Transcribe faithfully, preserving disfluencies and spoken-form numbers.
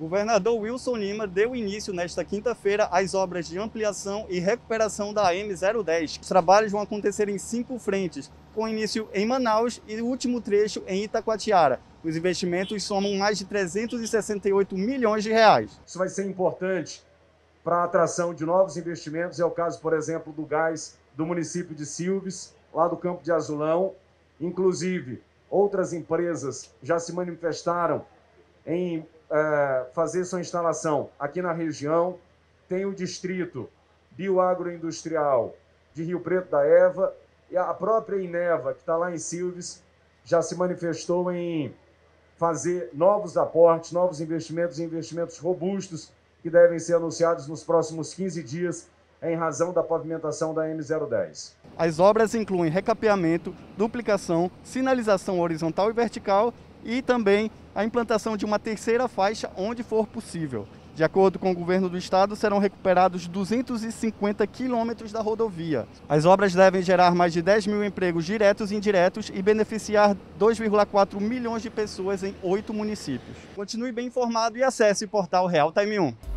Governador Wilson Lima deu início nesta quinta-feira às obras de ampliação e recuperação da M zero dez. Os trabalhos vão acontecer em cinco frentes, com início em Manaus e o último trecho em Itacoatiara. Os investimentos somam mais de trezentos e sessenta e oito milhões de reais. Isso vai ser importante para a atração de novos investimentos. É o caso, por exemplo, do gás do município de Silves, lá do Campo de Azulão. Inclusive, outras empresas já se manifestaram em é, fazer sua instalação aqui na região. Tem o distrito bioagroindustrial de Rio Preto da Eva e a própria Ineva, que está lá em Silves, já se manifestou em fazer novos aportes, novos investimentos, investimentos robustos que devem ser anunciados nos próximos quinze dias em razão da pavimentação da M zero dez. As obras incluem recapeamento, duplicação, sinalização horizontal e vertical e também a implantação de uma terceira faixa onde for possível. De acordo com o governo do estado, serão recuperados duzentos e cinquenta quilômetros da rodovia. As obras devem gerar mais de dez mil empregos diretos e indiretos e beneficiar dois vírgula quatro milhões de pessoas em oito municípios. Continue bem informado e acesse o portal Real Time um.